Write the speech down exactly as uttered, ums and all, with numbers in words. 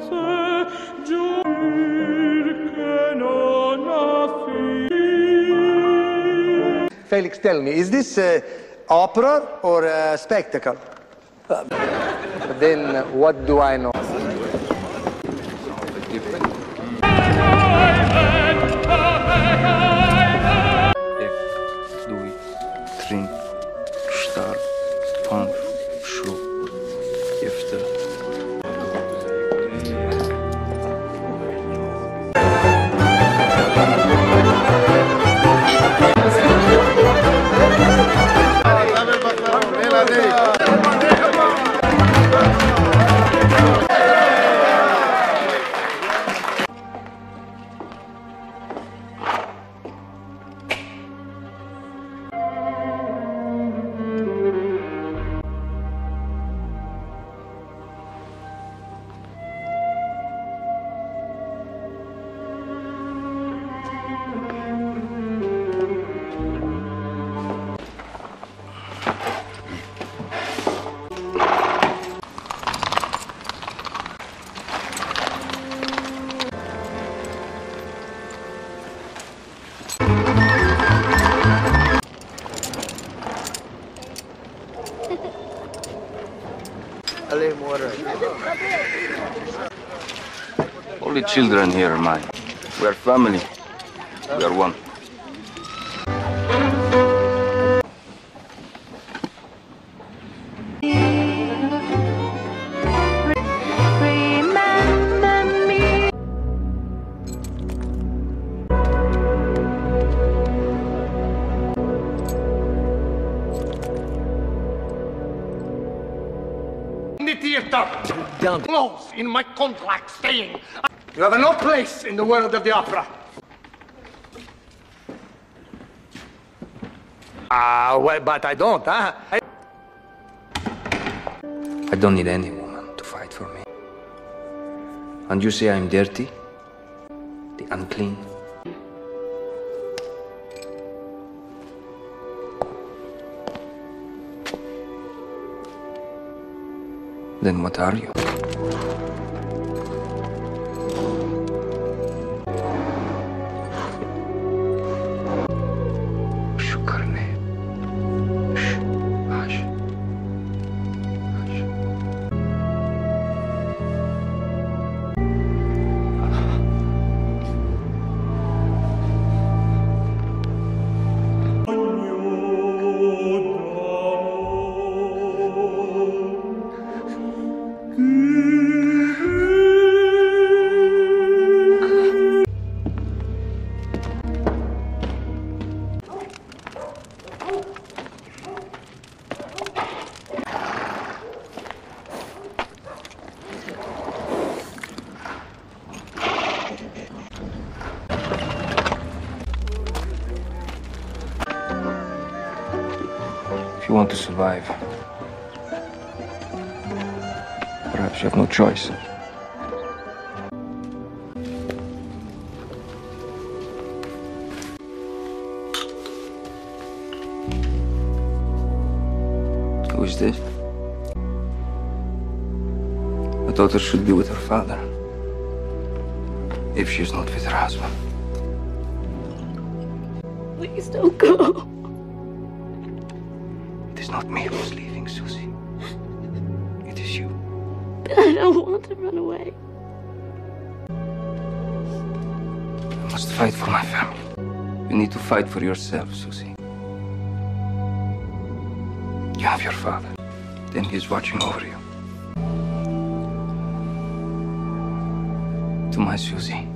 Felix, tell me, is this uh, opera or a spectacle? Uh, then what do I know? Drink, stark, punch, shoe, gifte. All the children here are mine. We are family. We are one. The theater. Down. Close in my contract saying you have no place in the world of the opera. Ah, uh, well, but I don't, huh? I... I don't need any woman to fight for me. And you say I'm dirty? The unclean? Then what are you? If you want to survive, perhaps you have no choice. Who is this? A daughter should be with her father, if she is not with her husband. Please don't go. It is not me who is leaving, Susie. It is you. But I don't want to run away. I must fight for my family. You need to fight for yourself, Susie. You have your father. Then he is watching over you. To my Susie.